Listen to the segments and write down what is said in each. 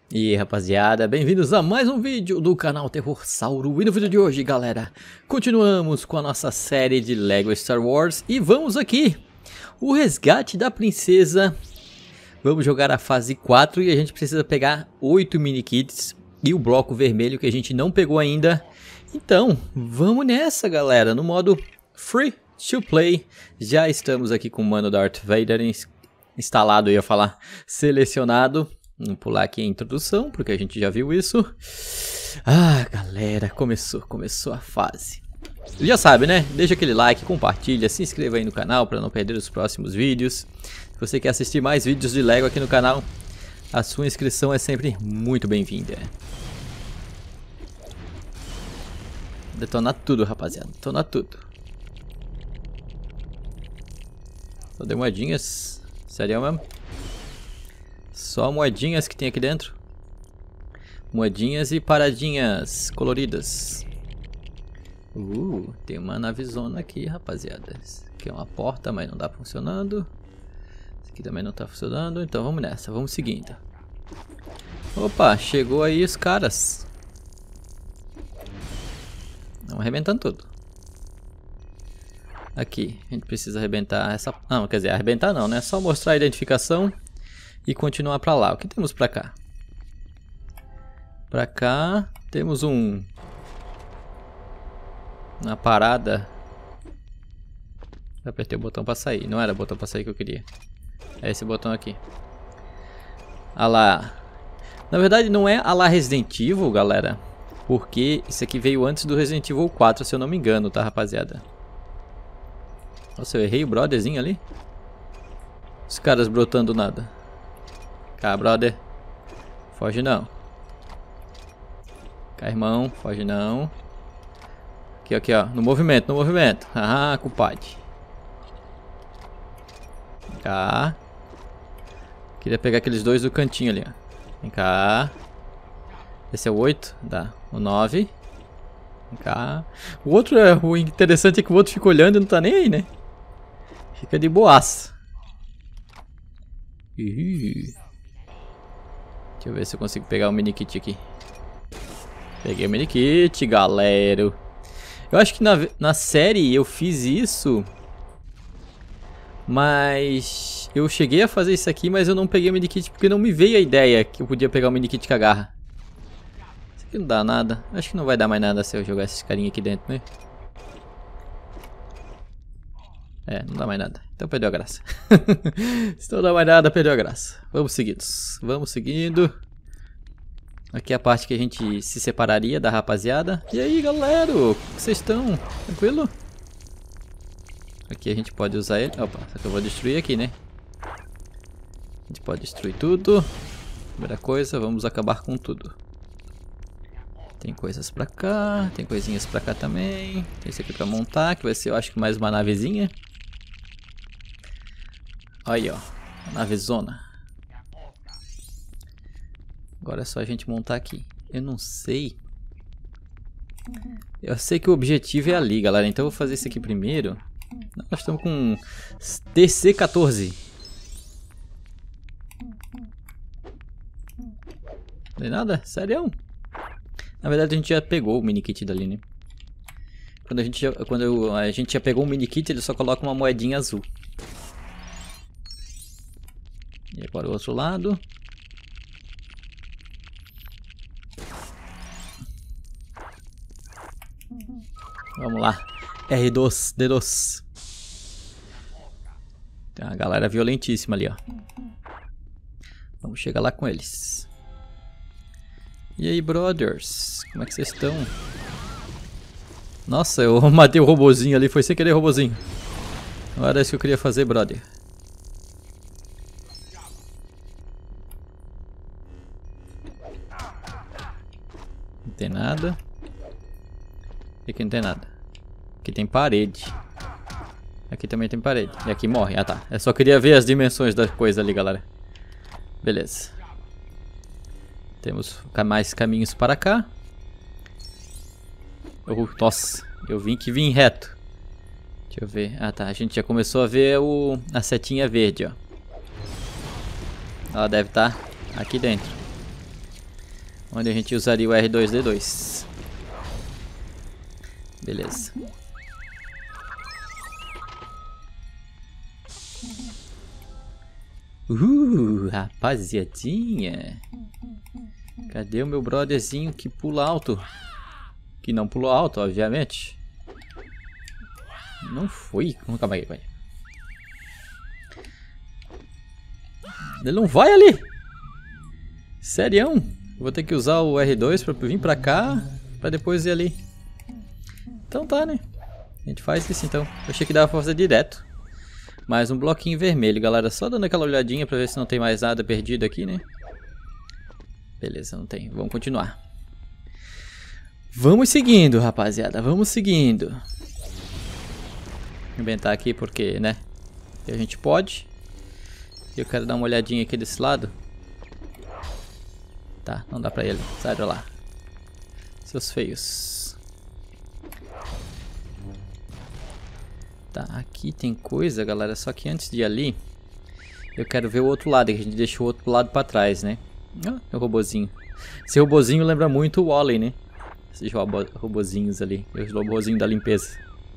E aí, rapaziada, bem-vindos a mais um vídeo do canal Terrorsauro. E no vídeo de hoje, galera, continuamos com a nossa série de Lego Star Wars. E vamos aqui, o resgate da princesa. Vamos jogar a fase 4 e a gente precisa pegar 8 mini-kits e o bloco vermelho que a gente não pegou ainda. Então, vamos nessa, galera, no modo Free to Play. Já estamos aqui com o mano Darth Vader instalado, eu ia falar, selecionado. Vamos pular aqui a introdução, porque a gente já viu isso. Ah, galera, começou a fase. Já sabe, né? Deixa aquele like, compartilha, se inscreva aí no canal para não perder os próximos vídeos. Se você quer assistir mais vídeos de Lego aqui no canal, a sua inscrição é sempre muito bem-vinda. Detonar tudo, rapaziada. Detonar tudo. Só deu moedinhas. Sério mesmo? Só moedinhas que tem aqui dentro. Moedinhas e paradinhas coloridas. Tem uma navezona aqui, rapaziada. Isso aqui é uma porta, mas não tá funcionando. Isso aqui também não tá funcionando. Então vamos nessa, vamos seguindo. Opa, chegou aí os caras. Vamos arrebentando tudo. Aqui, a gente precisa arrebentar essa... Não, quer dizer, arrebentar não, né? Só mostrar a identificação e continuar pra lá. O que temos pra cá? Pra cá temos uma parada. Eu apertei o botão pra sair. Não era o botão pra sair que eu queria. É esse botão aqui. Ah lá. Na verdade não é a lá Resident Evil, galera. Porque isso aqui veio antes do Resident Evil 4, se eu não me engano, tá, rapaziada? Nossa, eu errei o brotherzinho ali. Os caras brotando nada. Cá, brother. Foge não. Cá, irmão. Foge não. Aqui, aqui, ó. No movimento, no movimento. Ah, compadre. Vem cá. Queria pegar aqueles dois do cantinho ali, ó. Vem cá. Esse é o 8. Dá. O 9. Vem cá. O outro é... O interessante é que o outro fica olhando e não tá nem aí, né? Fica de boaça. Deixa eu ver se eu consigo pegar o mini kit aqui. Peguei o mini kit, galera. Eu acho que na série eu fiz isso. Mas eu cheguei a fazer isso aqui, mas eu não peguei o mini kit porque não me veio a ideia que eu podia pegar o mini kit com a garra. Isso aqui não dá nada. Acho que não vai dar mais nada se eu jogar esses carinha aqui dentro, né? É, não dá mais nada. Então perdeu a graça. Se não dá mais nada, perdeu a graça. Vamos seguindo. Vamos seguindo. Aqui é a parte que a gente se separaria da rapaziada. E aí, galera? Como vocês estão? Tranquilo? Aqui a gente pode usar ele. Opa, só que eu vou destruir aqui, né? A gente pode destruir tudo. Primeira coisa, vamos acabar com tudo. Tem coisas pra cá. Tem coisinhas pra cá também. Tem esse aqui pra montar, que vai ser, eu acho que mais uma navezinha. Aí, ó, a navezona. Agora é só a gente montar aqui. Eu não sei. Eu sei que o objetivo é ali, galera. Então eu vou fazer isso aqui primeiro. Nós estamos com TC-14. Não tem nada? Sério? Na verdade a gente já pegou o mini kit dali, né? Quando a gente já pegou o mini kit, ele só coloca uma moedinha azul. E agora o outro lado. Vamos lá. R2, D2. Tem uma galera violentíssima ali, ó. Vamos chegar lá com eles. E aí, brothers? Como é que vocês estão? Nossa, eu matei o robozinho ali. Foi sem querer, robozinho. Não era isso que eu queria fazer, brother. Não tem nada. Aqui não tem nada. Aqui tem parede. Aqui também tem parede. E aqui morre. Ah, tá. Eu só queria ver as dimensões da coisa ali, galera. Beleza. Temos mais caminhos para cá. Nossa, eu vim reto. Deixa eu ver. Ah, tá. A gente já começou a ver a setinha verde, ó. Ela deve estar aqui dentro. onde a gente usaria o R2-D2. Beleza. Rapaziadinha. Cadê o meu brotherzinho que pula alto? Que não pulou alto, obviamente. Não foi? Calma aí, vai. Ele não vai ali. Serião. Vou ter que usar o R2 pra vir pra cá, pra depois ir ali. Então tá, né? A gente faz isso então. Eu achei que dava pra fazer direto. Mais um bloquinho vermelho, galera. Só dando aquela olhadinha pra ver se não tem mais nada perdido aqui, né? Beleza, não tem. Vamos continuar. Vamos seguindo, rapaziada. Vamos seguindo. Vou inventar aqui porque, né? A gente pode. Eu quero dar uma olhadinha aqui desse lado. Tá, não dá pra ele. Sai pra lá. Seus feios. Tá, aqui tem coisa, galera. Só que antes de ir ali, eu quero ver o outro lado. Que a gente deixou o outro lado pra trás, né? Ah, é o robozinho. Esse robozinho lembra muito o Wall-E, né? Esses robozinhos ali. Os robozinhos da limpeza.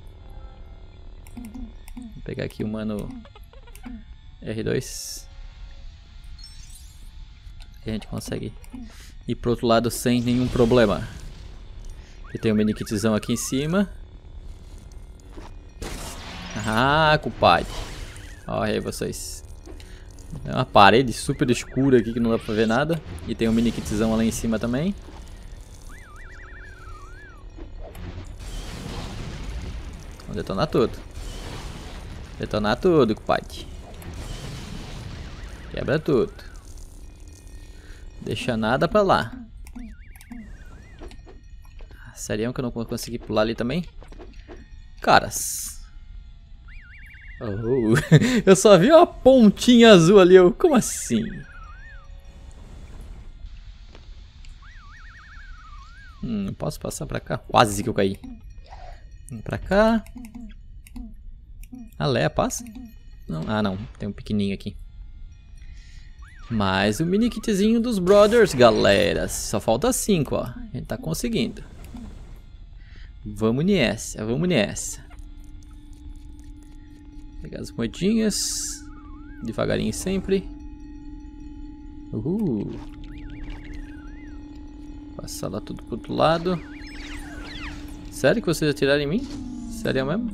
Vou pegar aqui o mano R2. E a gente consegue ir pro outro lado sem nenhum problema. E tem um mini kitzão aqui em cima. Ah, compadre. Olha aí vocês. Tem uma parede super escura aqui que não dá pra ver nada. E tem um mini kitzão lá em cima também. Vamos detonar tudo. Detonar tudo, compadre. Quebra tudo. Deixa nada pra lá. Sério que eu não consegui pular ali também? Caras. Oh, eu só vi uma pontinha azul ali. Como assim? Posso passar pra cá? Quase que eu caí. Vamos pra cá. A Leia passa? Não. Ah, não. Tem um pequenininho aqui. Mais um mini kitzinho dos brothers, galera. Só falta 5, ó. A gente tá conseguindo. Vamos nessa, vamos nessa. Pegar as moedinhas. Devagarinho sempre. Passar lá tudo pro outro lado. Sério que vocês atiraram em mim? Sério mesmo?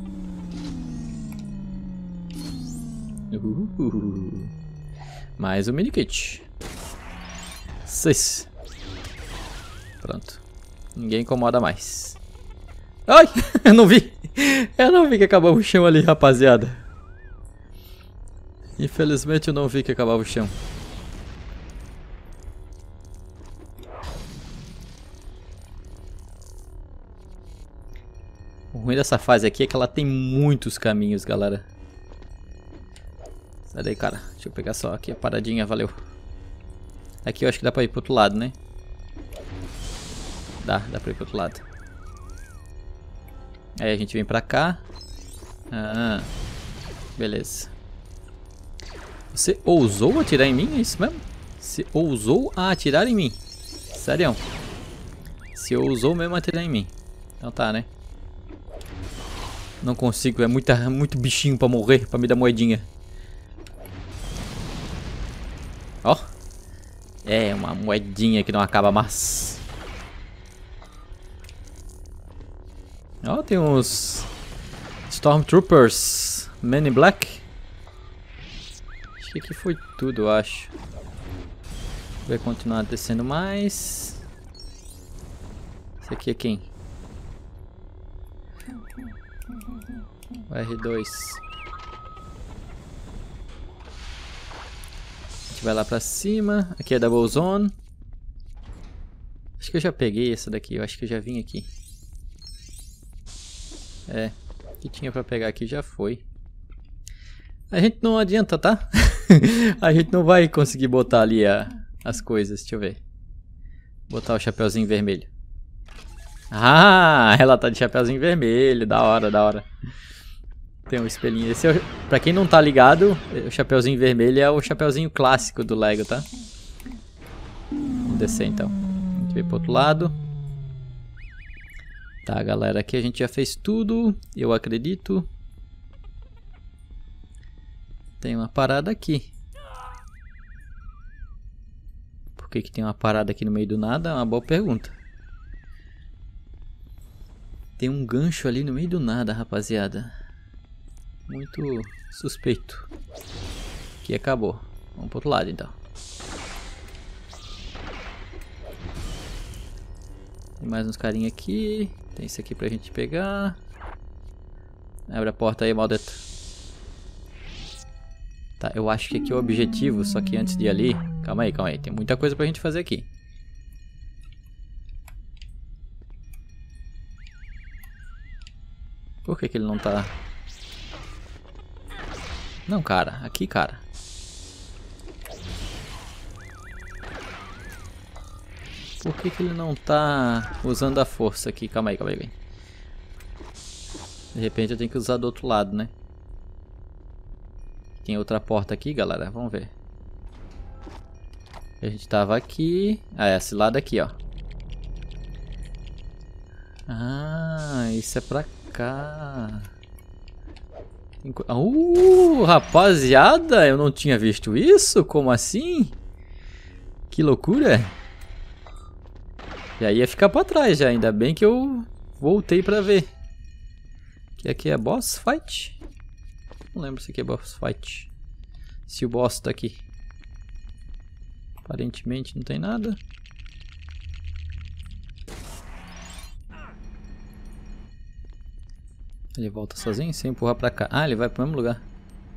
Mais um mini kit. 6. Pronto. Ninguém incomoda mais. Ai! Eu não vi! Eu não vi que acabava o chão ali, rapaziada. Infelizmente eu não vi que acabava o chão. O ruim dessa fase aqui é que ela tem muitos caminhos, galera. Sai daí, cara. Deixa eu pegar só aqui a paradinha, valeu. Aqui eu acho que dá pra ir pro outro lado, né? Dá pra ir pro outro lado. Aí a gente vem pra cá. Ah, beleza. Você ousou atirar em mim? É isso mesmo? Você ousou a atirar em mim? Sério? Você ousou mesmo atirar em mim? Então tá, né? Não consigo, é muito bichinho pra morrer, pra me dar moedinha. Ó. É uma moedinha que não acaba mais. Ó, tem uns Stormtroopers, Men in Black. Acho que aqui foi tudo, eu acho. Vai continuar descendo mais. Esse aqui é quem? O R2. A gente vai lá pra cima. Aqui é Double Zone. Acho que eu já peguei essa daqui. Eu acho que eu já vim aqui. É. O que tinha pra pegar aqui já foi. A gente não adianta, tá? A gente não vai conseguir botar ali as coisas. Deixa eu ver. Botar o chapeuzinho vermelho. Ah, ela tá de chapeuzinho vermelho. Da hora, da hora. Tem um espelhinho. Esse é pra quem não tá ligado, o chapeuzinho vermelho é o chapeuzinho clássico do Lego, tá? Vamos descer então. A gente ver pro outro lado. Tá, galera, aqui a gente já fez tudo, eu acredito. Tem uma parada aqui. Por que tem uma parada aqui no meio do nada? É uma boa pergunta. Tem um gancho ali no meio do nada, rapaziada. Muito suspeito. Aqui acabou. Vamos pro outro lado, então. Tem mais uns carinha aqui. Tem isso aqui pra gente pegar. Abre a porta aí, maldito. Tá, eu acho que aqui é o objetivo, só que antes de ir ali... Calma aí, calma aí. Tem muita coisa pra gente fazer aqui. Por que que ele não tá... Não, cara. Aqui, cara. Por que que ele não tá usando a força aqui? Calma aí, calma aí. De repente eu tenho que usar do outro lado, né? Tem outra porta aqui, galera. Vamos ver. A gente tava aqui. Ah, é esse lado aqui, ó. Ah, isso é pra cá. Rapaziada, eu não tinha visto isso? Como assim? Que loucura. E aí ia ficar pra trás já. Ainda bem que eu voltei pra ver. Que aqui é boss fight? Não lembro se aqui é boss fight. Se o boss tá aqui. Aparentemente não tem nada. Ele volta sozinho sem empurrar pra cá. Ah, ele vai pro mesmo lugar.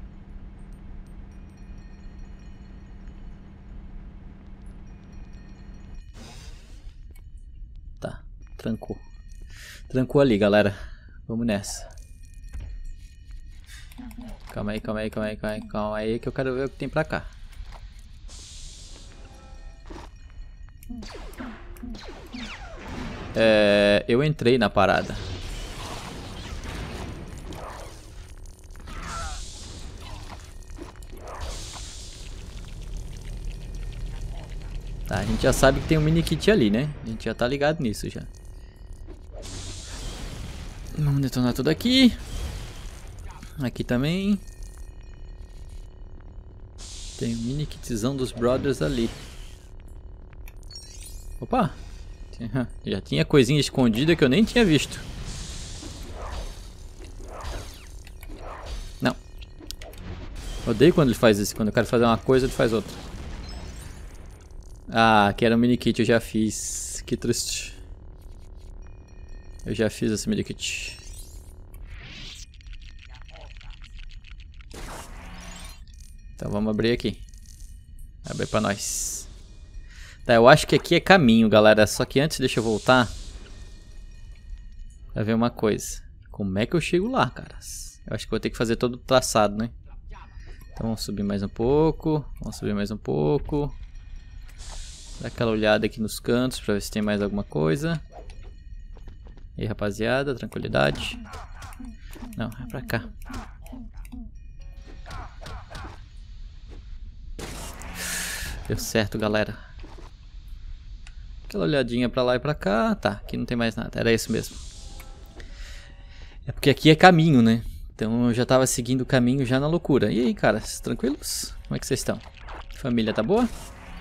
Tá, trancou. Trancou ali, galera. Vamos nessa. Calma aí, calma aí, calma aí, calma aí, calma aí que eu quero ver o que tem pra cá. Eu entrei na parada. Tá, a gente já sabe que tem um mini kit ali, né? A gente já tá ligado nisso já. Vamos detonar tudo aqui. Aqui também. Tem um mini kitzão dos brothers ali. Opa! Já tinha coisinha escondida que eu nem tinha visto. Não. Odeio quando ele faz isso. Quando eu quero fazer uma coisa, ele faz outra. Ah, que era um mini kit, eu já fiz. Que triste. Eu já fiz esse mini kit. Então vamos abrir aqui. Abre pra nós. Tá, eu acho que aqui é caminho, galera. Só que antes deixa eu voltar. Pra ver uma coisa. Como é que eu chego lá, caras? Eu acho que vou ter que fazer todo o traçado, né? Então vamos subir mais um pouco. Vamos subir mais um pouco. Dá aquela olhada aqui nos cantos pra ver se tem mais alguma coisa. E aí, rapaziada, tranquilidade. Não, é pra cá. Deu certo, galera. Aquela olhadinha pra lá e pra cá. Tá, aqui não tem mais nada. Era isso mesmo. É porque aqui é caminho, né? Então eu já tava seguindo o caminho já na loucura. E aí, caras, tranquilos? Como é que vocês estão? Família tá boa?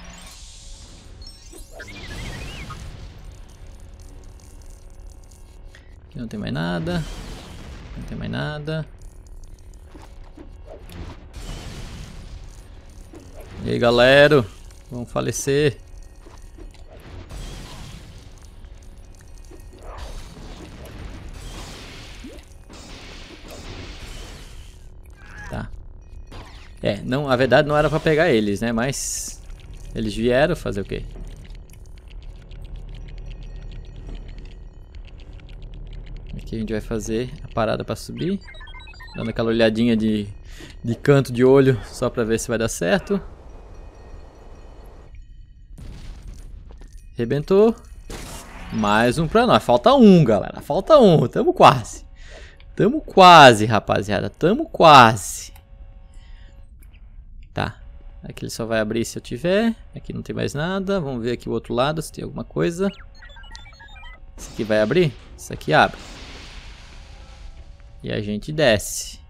Aqui não tem mais nada. Não tem mais nada. E aí, galera? Vamos falecer. Tá. Não, a verdade não era pra pegar eles, né? Mas eles vieram fazer o quê? Aqui a gente vai fazer a parada pra subir. Dando aquela olhadinha de canto de olho só pra ver se vai dar certo. Arrebentou. Mais um pra nós. Falta um, galera. Falta um. Tamo quase. Tamo quase, rapaziada. Tamo quase. Tá. Aqui ele só vai abrir se eu tiver. Aqui não tem mais nada. Vamos ver aqui o outro lado se tem alguma coisa. Esse aqui vai abrir? Esse aqui abre. E a gente desce.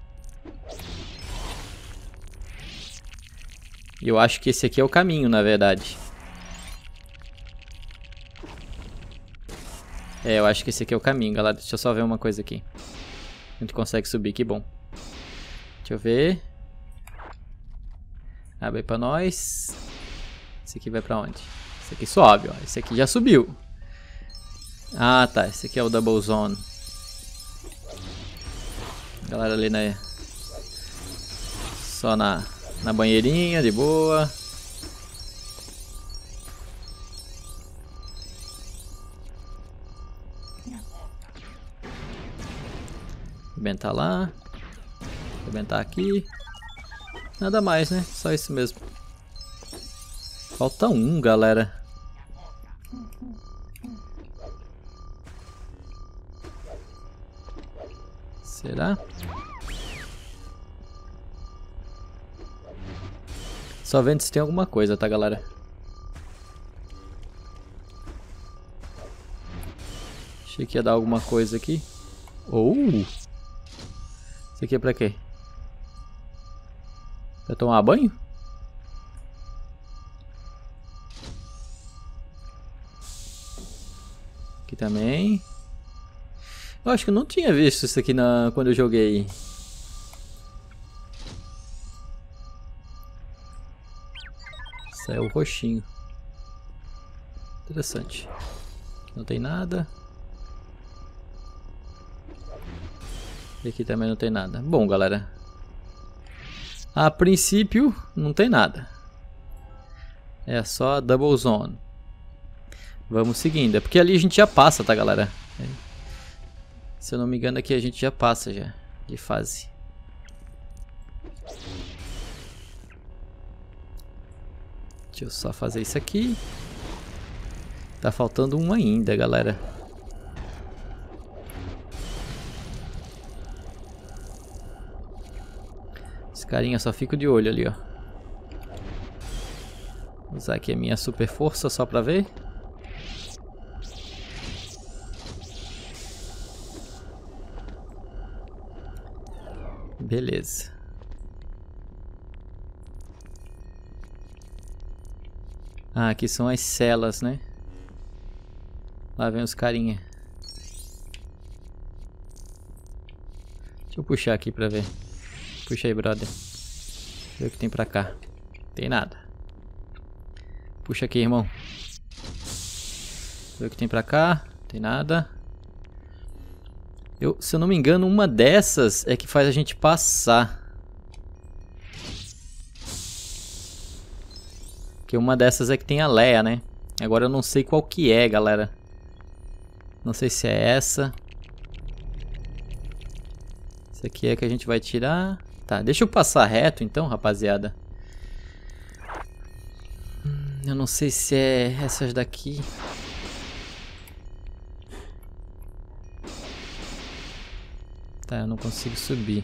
E eu acho que esse aqui é o caminho, na verdade. É, eu acho que esse aqui é o caminho, galera. Deixa eu só ver uma coisa aqui. A gente consegue subir, que bom. Deixa eu ver. Abre aí pra nós. Esse aqui vai pra onde? Esse aqui sobe, ó. Esse aqui já subiu. Ah, tá. Esse aqui é o Double Zone. Galera ali, né? Só na banheirinha, de boa. Arrebentar lá. Arrebentar aqui. Nada mais, né? Só isso mesmo. Falta um, galera. Será? Só vendo se tem alguma coisa, tá, galera? Achei que ia dar alguma coisa aqui. Isso aqui é pra quê? Pra tomar banho? Aqui também. Eu acho que eu não tinha visto isso aqui quando eu joguei. Isso é o roxinho. Interessante. Aqui não tem nada. E aqui também não tem nada. Bom, galera. A princípio, não tem nada. É só a Double Zone. Vamos seguindo. É porque ali a gente já passa, tá, galera? Se eu não me engano, aqui a gente já passa já de fase. Deixa eu só fazer isso aqui. Tá faltando um ainda, galera. Esse carinha só fica de olho ali, ó. Vou usar aqui a minha super força só pra ver. Beleza. Ah, aqui são as celas, né? Lá vem os carinha. Deixa eu puxar aqui pra ver. Puxa aí, brother. Vê o que tem pra cá. Tem nada. Puxa aqui, irmão. Vê o que tem pra cá. Tem nada. Se eu não me engano, uma dessas é que faz a gente passar. Porque uma dessas é que tem a Leia, né? Agora eu não sei qual que é, galera. Não sei se é essa. Essa aqui é que a gente vai tirar. Tá, deixa eu passar reto então, rapaziada. Eu não sei se é essas daqui. Tá, eu não consigo subir.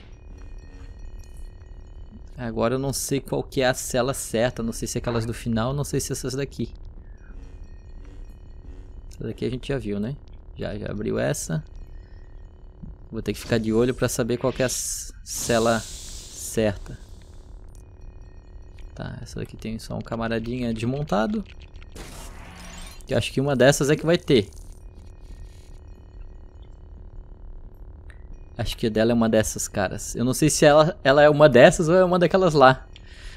Agora eu não sei qual que é a cela certa. Não sei se é aquelas do final, não sei se é essas daqui. Essa daqui a gente já viu, né? Já abriu essa. Vou ter que ficar de olho pra saber qual que é a cela certa. Tá, essa daqui tem só um camaradinha desmontado. Eu acho que uma dessas é que vai ter. Acho que a dela é uma dessas, caras. Eu não sei se ela é uma dessas ou é uma daquelas lá.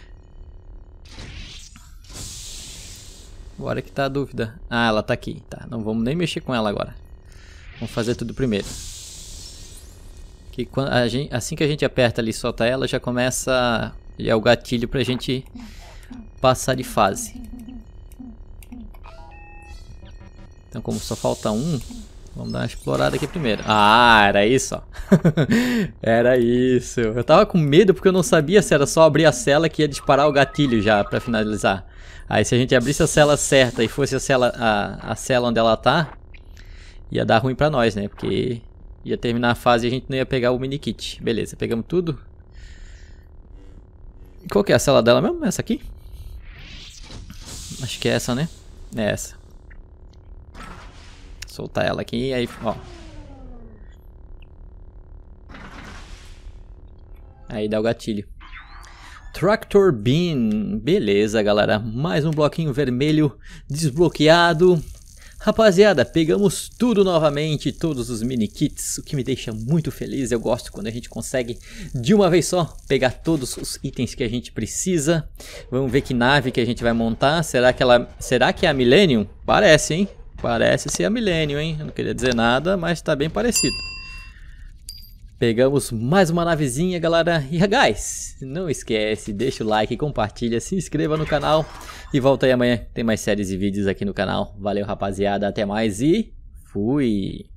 Agora que tá a dúvida. Ah, ela tá aqui. Tá, não vamos nem mexer com ela agora. Vamos fazer tudo primeiro. Que assim que a gente aperta ali e solta ela, já começa... Já é o gatilho pra gente passar de fase. Então, como só falta um... Vamos dar uma explorada aqui primeiro. Ah, era isso, ó. Era isso. Eu tava com medo porque eu não sabia se era só abrir a cela que ia disparar o gatilho já pra finalizar. Aí se a gente abrisse a cela certa e fosse a cela onde ela tá, ia dar ruim pra nós, né? Porque ia terminar a fase e a gente não ia pegar o mini kit. Beleza, pegamos tudo. Qual que é a cela dela mesmo? Essa aqui? Acho que é essa, né? É essa. Soltar ela aqui, aí, ó. Aí dá o gatilho. Tractor Beam. Beleza, galera. Mais um bloquinho vermelho desbloqueado. Rapaziada, pegamos tudo novamente, todos os mini kits, o que me deixa muito feliz. Eu gosto quando a gente consegue de uma vez só pegar todos os itens que a gente precisa. Vamos ver que nave que a gente vai montar. Será que é a Millennium? Parece, hein? Parece ser a Millennium, hein? Eu não queria dizer nada, mas tá bem parecido. Pegamos mais uma navezinha, galera. E, guys, não esquece, deixa o like, compartilha, se inscreva no canal. E volta aí amanhã, tem mais séries e vídeos aqui no canal. Valeu, rapaziada, até mais e fui!